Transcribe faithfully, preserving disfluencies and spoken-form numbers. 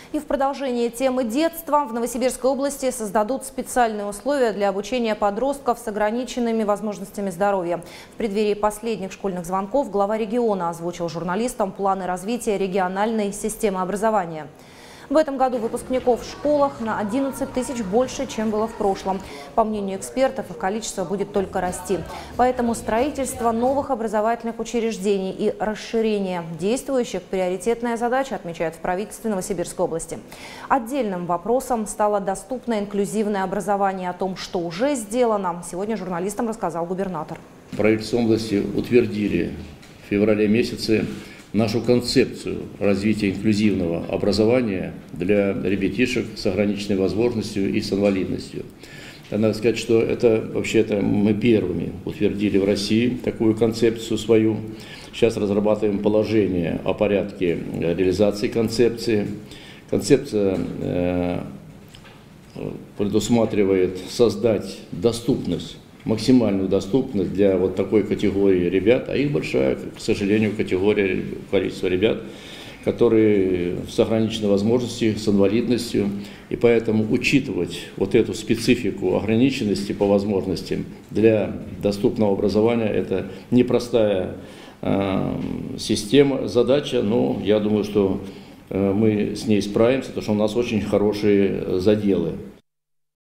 И в продолжение темы детства в Новосибирской области создадут специальные условия для обучения подростков с ограниченными возможностями здоровья. В преддверии последних школьных звонков глава региона озвучил журналистам планы развития региональной системы образования. В этом году выпускников в школах на одиннадцать тысяч больше, чем было в прошлом. По мнению экспертов, их количество будет только расти. Поэтому строительство новых образовательных учреждений и расширение действующих – приоритетная задача, отмечают в правительстве Новосибирской области. Отдельным вопросом стало доступное инклюзивное образование. О том, что уже сделано, сегодня журналистам рассказал губернатор. Правительство области утвердили в феврале месяце нашу концепцию развития инклюзивного образования для ребятишек с ограниченной возможностью и с инвалидностью. Надо сказать, что это вообще-то мы первыми утвердили в России такую концепцию свою. Сейчас разрабатываем положение о порядке реализации концепции. Концепция э, предусматривает создать доступность, максимальную доступность для вот такой категории ребят, а их большая, к сожалению, категория, количество ребят, которые с ограниченной возможностью, с инвалидностью, и поэтому учитывать вот эту специфику ограниченности по возможностям для доступного образования – это непростая э, система, задача, но я думаю, что э, мы с ней справимся, потому что у нас очень хорошие заделы.